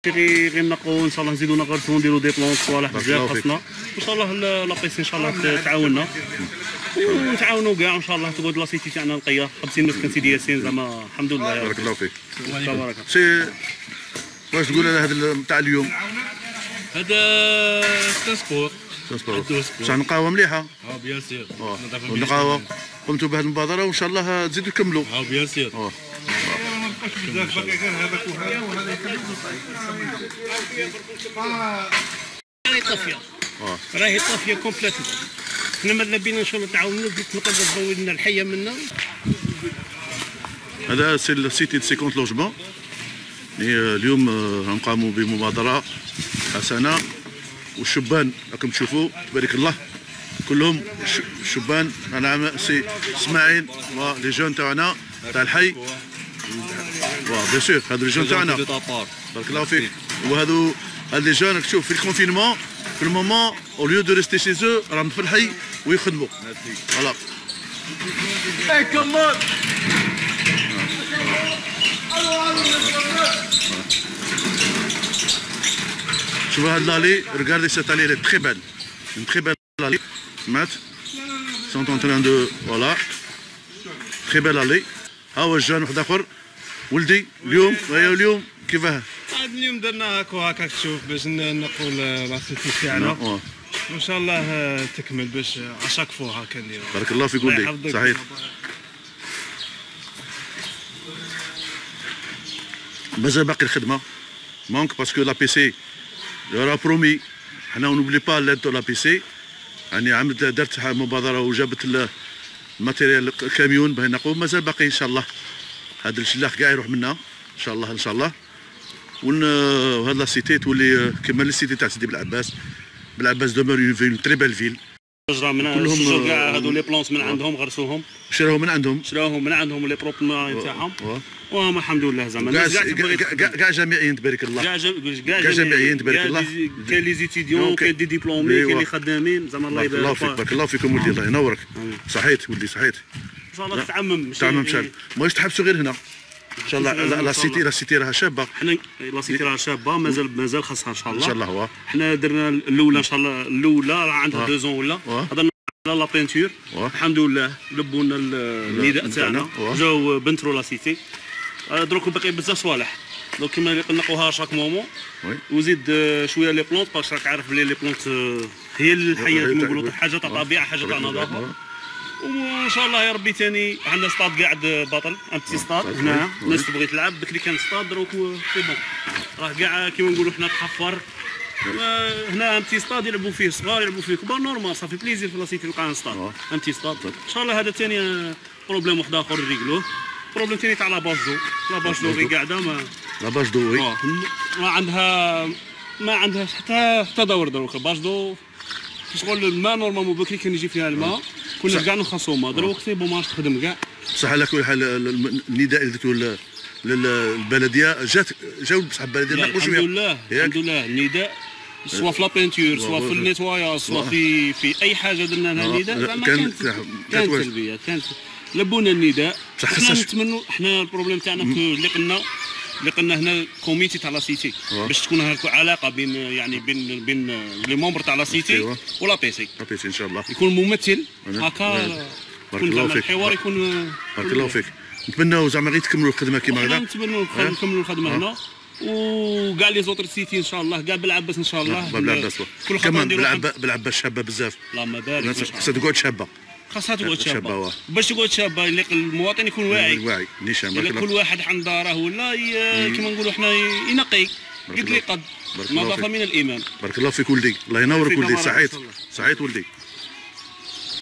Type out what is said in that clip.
غير نقوا ان شاء الله نزيدوا نغرسوا نديروا دي بلون صوالح بزاف خاصنا ان شاء الله لابيسي ان شاء الله تعاوننا ونتعاونوا كاع ان شاء الله تقعد لاسيتي تاعنا نقيه 50 مسكن سيدي ياسين زعما الحمد لله. بارك الله فيك. تبارك الله. سي واش تقول على هذا تاع اليوم؟ هذا ترانسبور بصح نقاوه مليحه. بيان سير. نقاوه قمتوا بهذه المبادره وان شاء الله تزيدوا تكملوا. بيان سير. بزاف باقي غير هذاك وهذا وهذا يكمل. راهي طافيه. راهي طافيه كومبليتمون. حنا ماذا بينا ان شاء الله تعاونوا نقدر تضوي لنا الحيه منا. هذا سي السيتي دو 50 لوجمون. اليوم غنقاموا بمبادره حسنه والشبان راكم تشوفوا تبارك الله كلهم شبان. انا سي اسماعيل ولي جون تاعنا تاع الحي. بيان سور هادو لي جون تاعنا بارك الله فيك. وهادو لي جون راك تشوف في الكونفينمون في المومون او ليو دو ريستي شي زو راهم في الحي ويخدموا. فوالا كمل. شوف هاد لالي ريغاردي سيت الي لي تري بيل اون تري بيل لالي سمعت سونت اون تران دو فوالا تري بيل الي. ها هو الجان واحد اخر ولدي اليوم كيفاه؟ اليوم درنا هاك وهاك تشوف باش نقول لاسيتي تاعنا وان شاء الله تكمل باش اشاك فوا هاكا نديرو. بارك الله فيك ولدي صحيح. مازال باقي الخدمه مونك باسكو لا بي سي راه برومي حنا نوبلي با لاد دو لا بي سي. يعني عملت درت مبادره وجابت الماتيريال الكاميون باه نقوم. مازال باقي ان شاء الله هذا الشلاح كاع يروح منا ان شاء الله ان شاء الله. وهاد لا سيتي تولي كيما لي سيتي تاع سيدي بلعباس دومور اون تري بيل فيل. كلهم كاع هادو لي بلونس من عندهم غرسوهم شراوهم من عندهم لي بروبرمون تاعهم وهم الحمد لله زعما كاع جامعيين تبارك الله. كاع جامعيين تبارك الله. كاين لي زيتيديون كاين دي ديبلومي كاين اللي خدامين زعما الله يبارك فيك. بارك الله فيكم ولدي الله ينورك. صحيت ولدي صحيت ان شاء الله تعمم ان شاء الله. ماهوش تحبسوا غير هنا ان شاء الله. لا سيتي راها شابه. حنا لا سيتي راها شابه مازال خاصها ان شاء الله. ان شاء الله. حنا درنا الاولى ان شاء الله الاولى راه عندها 2 زون ولا هضرنا على لا بينتور الحمد لله لبونا النداء تاعنا جاو بنترو لا سيتي. دروك باقي بزاف صوالح دونك كيما نقوها شاك مومون وزيد شويه لي بلونت باسكو راك عارف بلي لي بلونت هي الحياه كيما نقولوا حاجه تاع طبيعه حاجه تاع نظافه. وان شاء الله يا ربي ثاني عندنا ستاد قاعد باطل ان بتي ستاد هنا الناس تبغي تلعب بكري كان ستاد دروك سي بون راه كاع كيما نقولوا حنا تحفر هنا ان بتي ستاد يلعبوا فيه صغار يلعبوا فيه كبار نورمال صافي بليزير في لاسيتي لقى ان ستاد ان بتي ستاد ان شاء الله. هذا ثاني بروبليم واحد اخر نريقلوه. بروبليم ثاني تاع لاباج دو غي قاعده ما لاباج دو وي ما عندها حتى دور دروك. باج دو شغل الماء نورمالمون بكري كان يجي فيها الماء كنا كاع نخصو ما دروك سي بون ماش تخدم كاع. بصح على كل حال النداء اللي درتو للبلديه جاو بصح البلديه نقوا شويه. الحمد لله النداء سوا في لا بينتور سوا في النيتوايا سوا في اي حاجه درنا لها النداء زعما كانت سلبيه كانت لبونا النداء. حنا نتمنوا حنا البروبليم تاعنا اللي قلنا هنا الكوميتي تاع لا سيتي باش تكون هاك علاقه بين لي مومبر تاع لا سيتي ولا بيسي ان شاء الله يكون ممثل هكا يكون زعما الحوار يكون. بارك الله فيك. نتمناو زعما غير تكملوا الخدمه كيما هذا. نتمنوا نكملوا الخدمه هنا وكاع لي زوتر سيتي ان شاء الله كاع بالعباس ان شاء الله. بالعباس كمان بالعباس شابه بزاف. اللهم بارك. خاصها تقعد شابه. خاصها تقعد شابه باش تقعد شابه المواطن يكون واعي نيشان. كل واحد عند داره ولا كيما نقولوا حنا ينقي قد لي قد نظافه من الايمان. بارك الله فيك ولدي الله ينورك ولدي. صحيت ولدي.